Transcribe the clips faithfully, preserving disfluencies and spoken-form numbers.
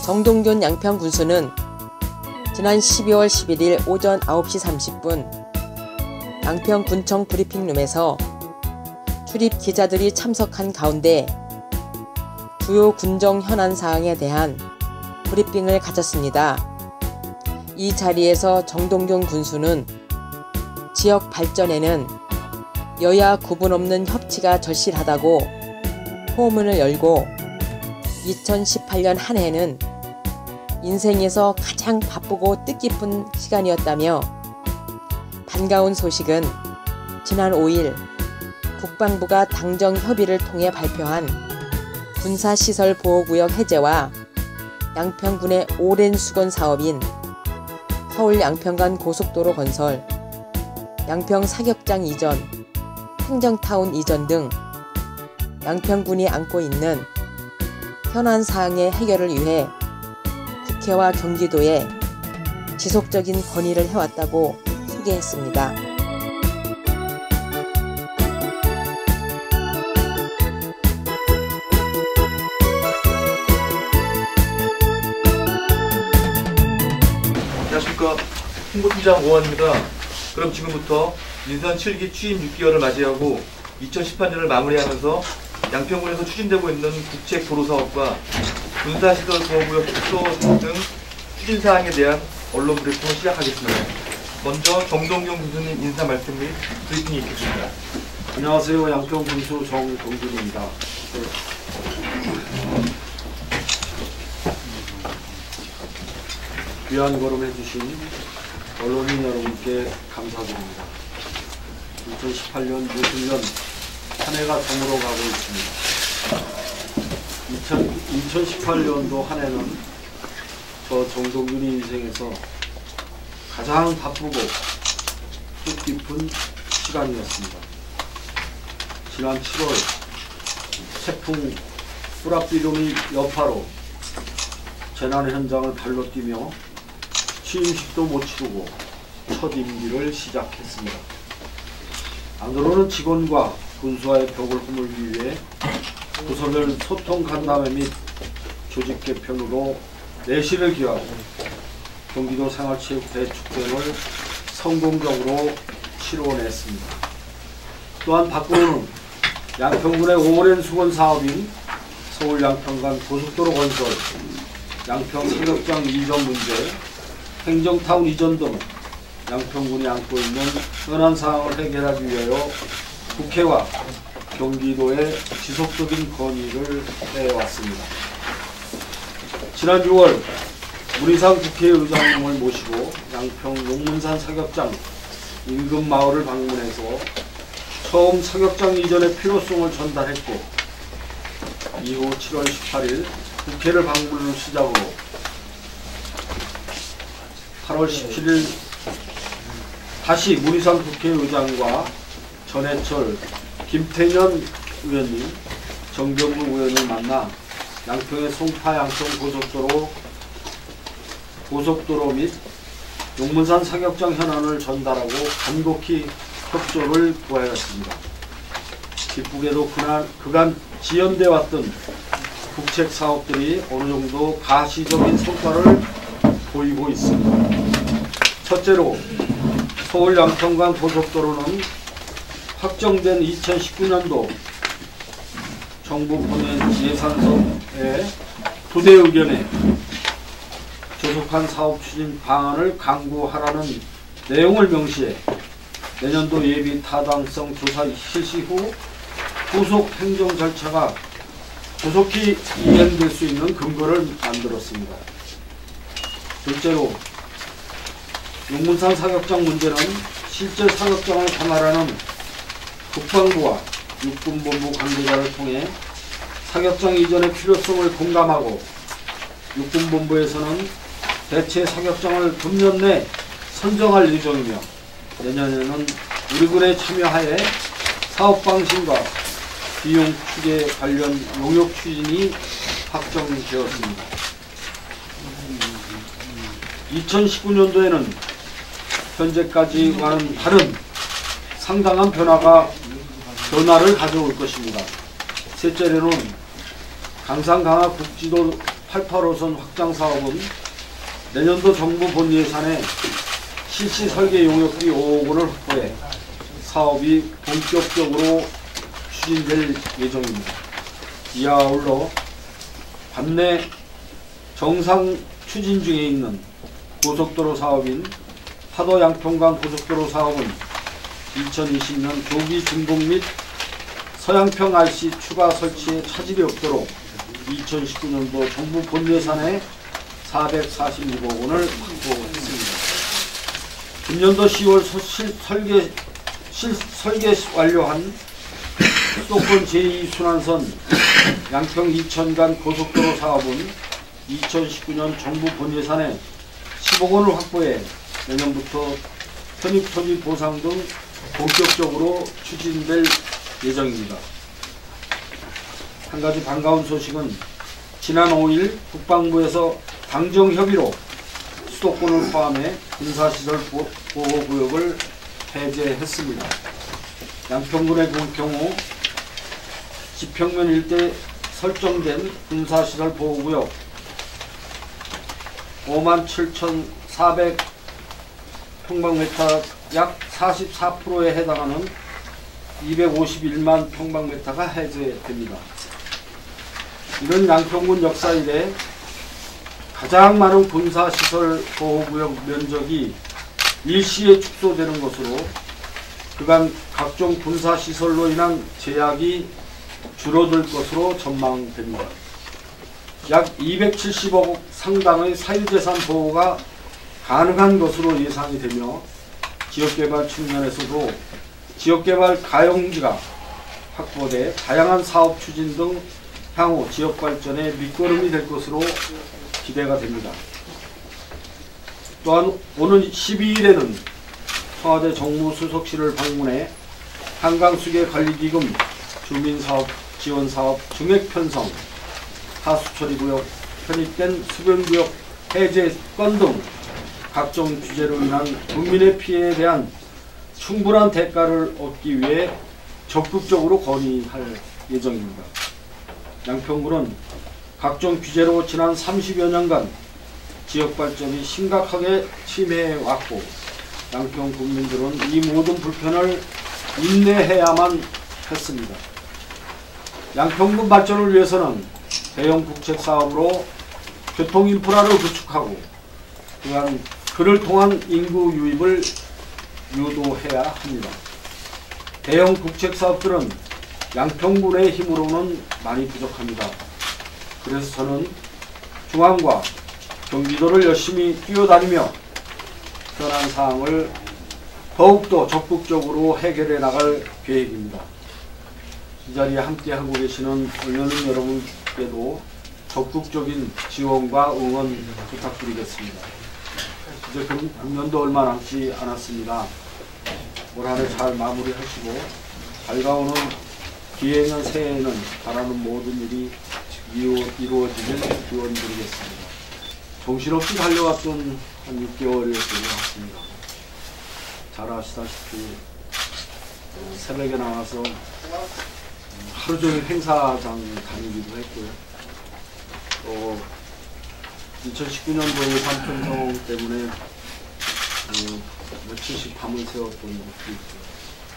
정동균 양평 군수는 지난 십이월 십일일 오전 아홉 시 삼십 분 양평 군청 브리핑룸에서 출입 기자들이 참석한 가운데 주요 군정 현안 사항에 대한 브리핑을 가졌습니다. 이 자리에서 정동균 군수는 지역 발전에는 여야 구분 없는 협치가 절실하다고 포문을 열고 이천십팔 년 한 해는 인생에서 가장 바쁘고 뜻깊은 시간이었다며 반가운 소식은 지난 오일 국방부가 당정 협의를 통해 발표한 군사시설 보호구역 해제와 양평군의 오랜 수건 사업인 서울 양평간 고속도로 건설, 양평 사격장 이전, 행정타운 이전 등 양평군이 안고 있는 현안 사항의 해결을 위해 국회와 경기도에 지속적인 건의를 해왔다고 소개했습니다. 안녕하십니까. 홍보팀장 오원입니다. 그럼 지금부터 민선 칠 기 취임 육 개월을 맞이하고 이천십팔 년을 마무리하면서 양평군에서 추진되고 있는 국책 도로사업과 군사시설 보호구역 축소 등 추진사항에 대한 언론 브리핑을 시작하겠습니다. 먼저 정동균 군수님 인사 말씀 및 브리핑이 있겠습니다. 안녕하세요. 양평 군수 정동균입니다. 귀한 걸음해주신 언론인 여러분께 감사드립니다. 이천십팔 년 무술년 한 해가 저물어 가고 있습니다. 이천십팔 년도 한 해는 저 정동균이 인생에서 가장 바쁘고 뜻깊은 시간이었습니다. 지난 칠월 태풍 뿌라삐lum이 여파로 재난 현장을 발로 뛰며 취임식도 못 치르고 첫 임기를 시작했습니다. 안으로는 직원과 군수와의 벽을 허물기 위해 부서별 소통 간담회 및 조직 개편으로 내실을 기하고 경기도 생활체육대 축제를 성공적으로 치러냈습니다. 또한 밖으로는 양평군의 오랜 수건 사업인 서울 양평간 고속도로 건설, 양평 사격장 이전 문제, 행정타운 이전 등 양평군이 안고 있는 현안 사항을 해결하기 위하여 국회와 경기도에 지속적인 건의를 해왔습니다. 지난 유월 문희상 국회의장님을 모시고 양평 용문산 사격장 인근 마을을 방문해서 처음 사격장 이전의 필요성을 전달했고, 이후 칠월 십팔일 국회를 방문을 시작으로 팔월 십칠일 다시 문희상 국회의장과 전해철, 김태년 의원님, 정병무 의원을 만나 양평의 송파 양평 고속도로 고속도로 및 용문산 사격장 현안을 전달하고 간곡히 협조를 구하였습니다. 기쁘게도 그날, 그간 지연돼 왔던 국책 사업들이 어느 정도 가시적인 성과를 보이고 있습니다. 첫째로 서울 양평간 고속도로는 확정된 이천십구 년도 정부 보낸 예산서의 부대 의견에 조속한 사업 추진 방안을 강구하라는 내용을 명시해 내년도 예비 타당성 조사 실시 후 후속 행정 절차가 조속히 이행될 수 있는 근거를 만들었습니다. 둘째로 용문산 사격장 문제는 실제 사격장을 관할하는 국방부와 육군본부 관계자를 통해 사격장 이전의 필요성을 공감하고 육군본부에서는 대체 사격장을 금년 내 선정할 예정이며 내년에는 우리 군에 참여하에 사업 방식과 비용 추계 관련 용역 추진이 확정되었습니다. 이천십구 년도에는 현재까지와는 다른 상당한 변화가 변화를 가져올 것입니다. 셋째로는 강상강하 국지도 팔십팔 호선 확장 사업은 내년도 정부 본 예산에 실시 설계 용역비 오억 원을 확보해 사업이 본격적으로 추진될 예정입니다. 이와 아울러 관내 정상 추진 중에 있는 고속도로 사업인 파도 양평간 고속도로 사업은 이천이십 년 조기 준공 및 서양평 알씨 추가 설치에 차질이 없도록 이천십구 년도 정부 본 예산에 사백사십육억 원을 확보했습니다. 금년도 시월 서, 실, 설계, 실, 설계 완료한 수도권 제이 순환선 양평 이천간 고속도로 사업은 이천십구 년 정부 본 예산에 십억 원을 확보해 내년부터 편입토지 보상 등 본격적으로 추진될 예정입니다. 한 가지 반가운 소식은 지난 오 일 국방부에서 당정협의로 수도권을 포함해 군사시설 보호구역을 해제했습니다. 양평군의 경우 지평면 일대 설정된 군사시설 보호구역 오만 칠천사백 평방미터 약 사십사 퍼센트에 해당하는 이백오십일만 평방미터가 해제됩니다. 이런 양평군 역사 이래 가장 많은 군사시설 보호구역 면적이 일시에 축소되는 것으로 그간 각종 군사시설로 인한 제약이 줄어들 것으로 전망됩니다. 약 이백칠십억 상당의 사유재산 보호가 가능한 것으로 예상이 되며 지역개발 측면에서도 지역개발 가용지가 확보돼 다양한 사업 추진 등 향후 지역발전의 밑거름이 될 것으로 기대가 됩니다. 또한 오는 십이 일에는 청와대 정무수석실을 방문해 한강수계관리기금 주민사업 지원사업 증액편성, 하수처리구역, 편입된 수변구역 해제권 등 각종 규제로 인한 국민의 피해에 대한 충분한 대가를 얻기 위해 적극적으로 건의할 예정입니다. 양평군은 각종 규제로 지난 삼십여 년간 지역발전이 심각하게 침해해왔고 양평 국민들은 이 모든 불편을 인내해야만 했습니다. 양평군 발전을 위해서는 대형 국책사업으로 교통인프라를 구축하고 또한 그를 통한 인구 유입을 유도해야 합니다. 대형 국책사업들은 양평군의 힘으로는 많이 부족합니다. 그래서 저는 중앙과 경기도를 열심히 뛰어다니며 현안 사항을 더욱더 적극적으로 해결해 나갈 계획입니다. 이 자리에 함께하고 계시는 의원님 여러분께도 적극적인 지원과 응원 부탁드리겠습니다. 이제 금년도 얼마 남지 않았습니다. 올 한 해 잘 마무리하시고 밝아오는 기해년 새해에는 바라는 모든 일이 이루어지길 기원드리겠습니다. 정신없이 달려왔던 한 육 개월이었던 것 같습니다. 잘 아시다시피 새벽에 나와서 하루 종일 행사장 다니기도 했고요. 또 이천십구 년도 예산 편성 때문에 어, 며칠씩 밤을 새웠던 것도 있고요.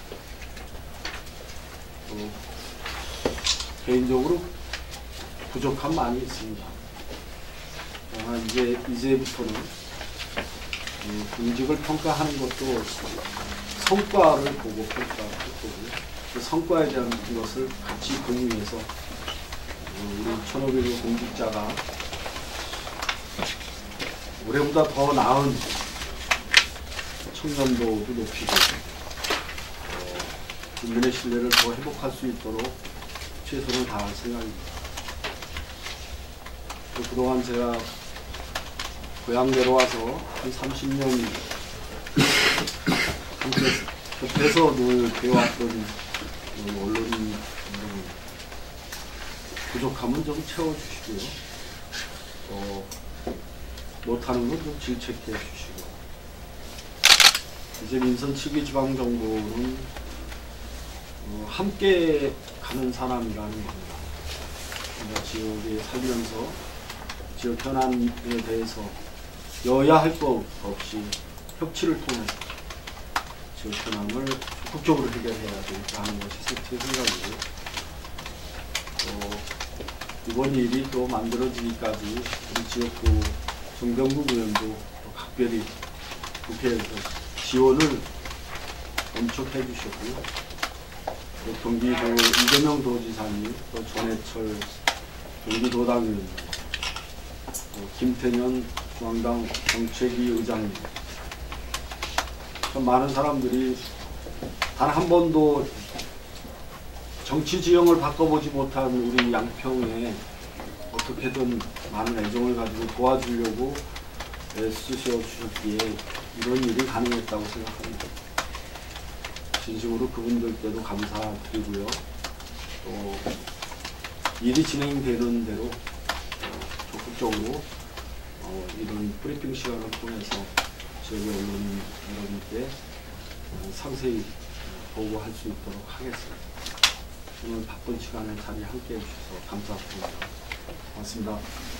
또 개인적으로 부족함 많이 있습니다. 아, 이제 이제부터는 어, 공직을 평가하는 것도 성과를 보고 평가할 거고요. 그 성과에 대한 것을 같이 공유해서 어, 우리 천오백 개 공직자가 올해보다 더 나은 청년도도 높이고 어, 국민의 신뢰를 더 회복할 수 있도록 최선을 다할 생각입니다. 그동안 제가 고향 내려와서 한 삼십 년 함께 곁에서 늘 배워왔던 언론인 여러분, 부족함은 좀 채워주시고요. 어, 못하는 건 좀 질책해 주시고, 이제 민선 칠 기 지방정부는 어, 함께 가는 사람이라는 겁니다. 우리가 지역에 살면서 지역 현안에 대해서 여야 할 것 없이 협치를 통해서 지역 현안을 적극적으로 해결해야 된다 하는 것이 제 생각이고요. 또 이번 일이 또 만들어지기까지 우리 지역구 정병국 의원도 또 각별히 국회에서 지원을 엄청 해주셨고요. 또 경기도 이재명 도지사님, 또 전해철 경기도당 의원님, 또 김태년 중앙당 정책위 의장님, 참 많은 사람들이 단 한 번도 정치 지형을 바꿔보지 못한 우리 양평에 어떻게든 많은 애정을 가지고 도와주려고 애쓰셔 주셨기에 이런 일이 가능했다고 생각합니다. 진심으로 그분들께도 감사드리고요. 또 일이 진행되는 대로 어, 적극적으로 어, 이런 브리핑 시간을 통해서 지역의 언론 여러분께 어, 상세히 보고할 수 있도록 하겠습니다. 오늘 바쁜 시간에 자리에 함께 해주셔서 감사합니다. 고맙습니다.